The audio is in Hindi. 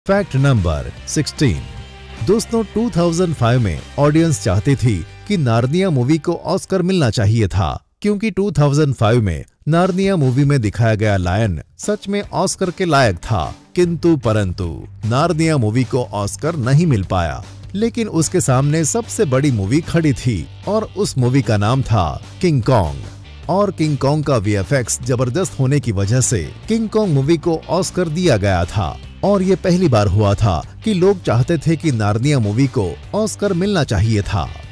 Fact number 16। दोस्तों 2005 में ऑडियंस चाहती थी कि नार्निया मूवी को ऑस्कर मिलना चाहिए था, क्योंकि 2005 में नार्निया मूवी में दिखाया गया लायन सच में ऑस्कर के लायक था। किंतु परंतु नार्निया मूवी को ऑस्कर नहीं मिल पाया, लेकिन उसके सामने सबसे बड़ी मूवी खड़ी थी और उस मूवी का नाम था किंग कॉन्ग। और किंग कॉन्ग का वीएफएक्स जबरदस्त होने की वजह से किंग कॉन्ग मूवी को ऑस्कर दिया गया था। और ये पहली बार हुआ था कि लोग चाहते थे कि नार्निया मूवी को ऑस्कर मिलना चाहिए था।